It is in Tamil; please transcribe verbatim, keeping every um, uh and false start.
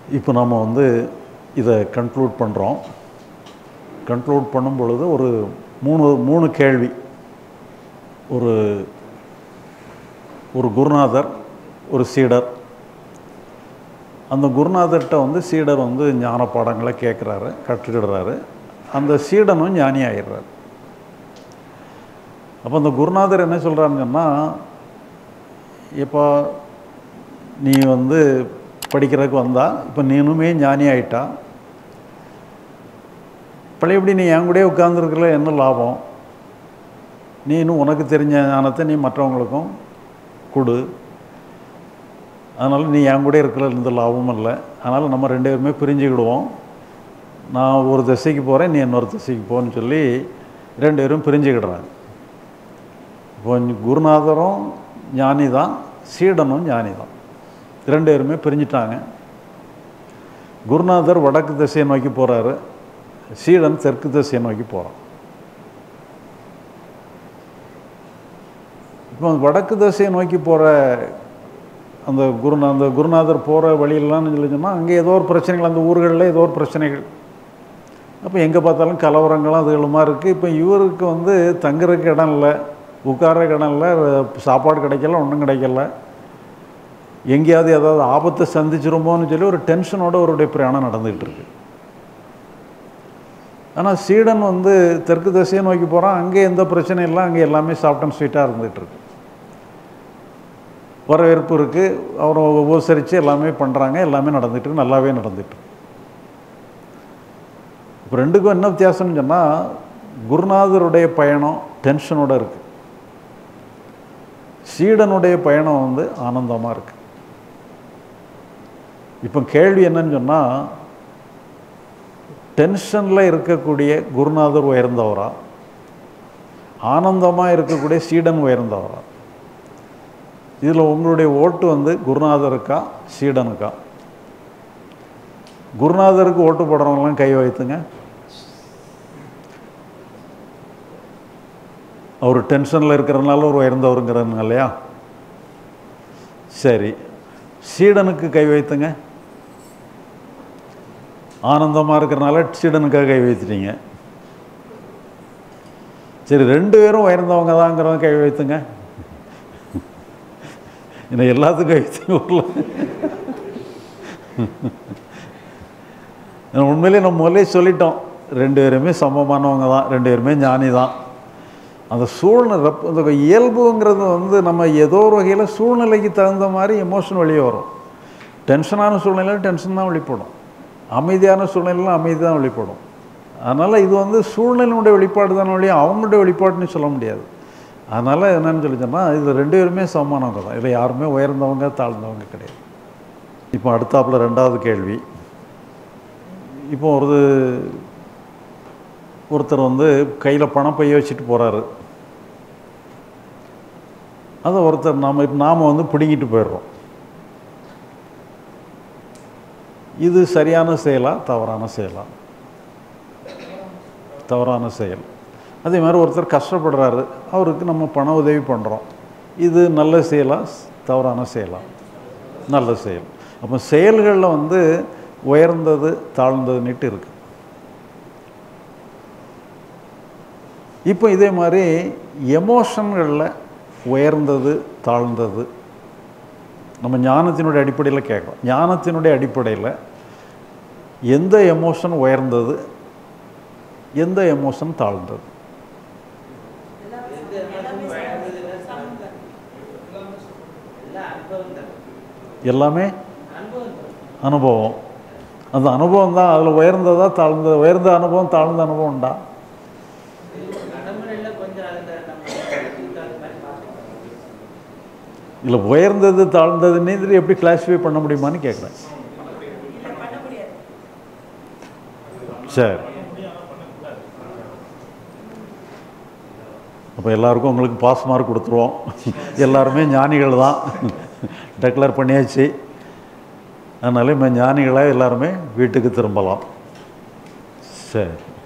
இப்போ நாம் வந்து இதை கன்க்ளூட் பண்ணுறோம். கன்க்ளூட் பண்ணும் பொழுது ஒரு மூணு மூணு கேள்வி. ஒரு ஒரு குருநாதர், ஒரு சீடர். அந்த குருநாதர்கிட்ட வந்து சீடர் வந்து ஞான பாடங்களை கேட்குறாரு, கற்றுக்கிடுறாரு. அந்த சீடனும் ஞானி ஆகிடுறாரு. அப்போ அந்த குருநாதர் என்ன சொல்கிறாருன்னு சொன்னால், இப்போ நீ வந்து படிக்கிறதுக்கு வந்தால் இப்போ நீனுமே ஞானி ஆகிட்டா, பழையபடி நீ என் கூடயே உட்கார்ந்துருக்கல, என்ன லாபம்? நீ இன்னும் உனக்கு தெரிஞ்ச ஞானத்தை நீ மற்றவங்களுக்கும் கொடு. அதனால் நீ என் கூட இருக்கிற எந்த லாபமும் இல்லை. அதனால் நம்ம ரெண்டு பேருமே பிரிஞ்சுக்கிடுவோம். நான் ஒரு திசைக்கு போகிறேன், நீ இன்னொரு திசைக்கு போன்னு சொல்லி ரெண்டு பேரும் பிரிஞ்சுக்கிடுறாங்க. இப்போ குருநாதரும் ஞானி தான், சீடனும் ஞானி தான். ரெண்டு பேருமே பிரிஞ்சிட்டாங்க. குருநாதர் வடக்கு திசையை நோக்கி போகிறாரு, சீடன் தெற்கு திசையை நோக்கி போகிறான். இப்போ வடக்கு திசையை நோக்கி போகிற அந்த குருநா அந்த குருநாதர் போகிற வழியிலான்னு சொல்லி சொன்னால், அங்கே ஏதோ ஒரு பிரச்சனைகள், அந்த ஊர்களில் ஏதோ ஒரு பிரச்சனைகள். அப்போ எங்கே பார்த்தாலும் கலவரங்களும் அதுகளுமா இருக்குது. இப்போ இவருக்கு வந்து தங்குறதுக்கு இடம் இல்லை, உட்கார்றதுக்கு இடம் இல்லை, சாப்பாடு கிடைக்கல, ஒன்றும் கிடைக்கல. எங்கேயாவது ஏதாவது ஆபத்தை சந்திச்சிருமோன்னு சொல்லி ஒரு டென்ஷனோடு அவருடைய பிரயாணம் நடந்துகிட்டு இருக்கு. ஆனால் சீடன் வந்து தெற்கு திசையை நோக்கி போகிறான். அங்கே எந்த பிரச்சனையும் இல்லை, அங்கே எல்லாமே சாஃப்ட் அண்ட் ஸ்வீட்டாக இருந்துகிட்டு இருக்கு. வரவேற்பு இருக்குது, அவரை உபசரித்து எல்லாமே பண்ணுறாங்க, எல்லாமே நடந்துகிட்டு நல்லாவே நடந்துகிட்டு. இப்போ ரெண்டுக்கும் என்ன வித்தியாசம்னு சொன்னால், குருநாதருடைய பயணம் டென்ஷனோடு இருக்குது, சீடனுடைய பயணம் வந்து ஆனந்தமாக இருக்குது. இப்போ கேள்வி என்னன்னு சொன்னால், டென்ஷனில் இருக்கக்கூடிய குருநாதர் உயர்ந்தவரா, ஆனந்தமாக இருக்கக்கூடிய சீடன் உயர்ந்தவரா? இதில் உங்களுடைய ஓட்டு வந்து குருநாதருக்கா சீடனுக்கா? குருநாதருக்கு ஓட்டு போடுறவங்களாம் கை வைத்துங்க. அவர் டென்ஷனில் இருக்கிறதுனால ஒரு உயர்ந்தவருங்கிறதுங்க இல்லையா? சரி, சீடனுக்கு கை வைத்துங்க. ஆனந்தமாக இருக்கிறனால சீடனுக்காக கை வைத்துட்டீங்க. சரி, ரெண்டு பேரும் உயர்ந்தவங்க தாங்கிறவங்க கை வைத்துங்க. என்ன எல்லாத்துக்கும் கை வைத்து ஊரில் உண்மையிலே நம்ம முதலே சொல்லிட்டோம், ரெண்டு பேருமே சமமானவங்க தான், ரெண்டு பேருமே ஞானி தான். அந்த சூழ்நிலை, அந்த இயல்புங்கிறது வந்து நம்ம ஏதோ ஒரு வகையில் சூழ்நிலைக்கு தகுந்த மாதிரி எமோஷன் வெளியே வரும். டென்ஷனான சூழ்நிலையில் டென்ஷன் தான் வெளிப்படும், அமைதியான சூழ்நிலையில் அமைதி தான் வெளிப்படும். அதனால் இது வந்து சூழ்நிலையினுடைய வெளிப்பாடு தானே வழியும், அவங்களுடைய வெளிப்பாடுன்னு சொல்ல முடியாது. அதனால் என்னென்னு சொல்லி சொன்னால், இது ரெண்டு பேருமே சமமானவங்க தான். இதில் யாருமே உயர்ந்தவங்க தாழ்ந்தவங்க கிடையாது. இப்போ அடுத்தாப்பில் ரெண்டாவது கேள்வி. இப்போ ஒரு ஒருத்தர் வந்து கையில் பணம் பைய வச்சுட்டு போகிறாரு. அதை ஒருத்தர் நாம் நாம் வந்து பிடுங்கிட்டு போயிடுறோம். இது சரியான செயலா தவறான செயலா? தவறான செயல். அதே மாதிரி ஒருத்தர் கஷ்டப்படுறாரு, அவருக்கு நம்ம பண உதவி பண்ணுறோம். இது நல்ல செயலா தவறான செயலா? நல்ல செயல். அப்போ செயல்களில் வந்து உயர்ந்தது தாழ்ந்ததுன்னுட்டு இருக்குது. இப்போ இதே மாதிரி எமோஷன்களில் உயர்ந்தது தாழ்ந்தது நம்ம ஞானத்தினுடைய அடிப்படையில் கேட்குறோம். ஞானத்தினுடைய அடிப்படையில் எந்த எமோஷன் உயர்ந்தது, எந்த எமோஷன் தாழ்ந்தது? எல்லாமே அனுபவம். அந்த அனுபவம் தான் அதில் உயர்ந்ததா தாழ்ந்த? உயர்ந்த அனுபவம் தாழ்ந்த அனுபவம் உண்டா? இல்லை, உயர்ந்தது தாழ்ந்ததுன்னு இது எப்படி கிளாஸிஃபை பண்ண முடியுமான்னு கேட்குறேன். சரி, அப்போ எல்லாருக்கும் உங்களுக்கு பாஸ் மார்க் கொடுத்துருவோம். எல்லாருமே ஞானிகள் தான் டெக்ளேர் பண்ணியாச்சு. அதனால இப்போ ஞானிகளாக எல்லாருமே வீட்டுக்கு திரும்பலாம். சரி.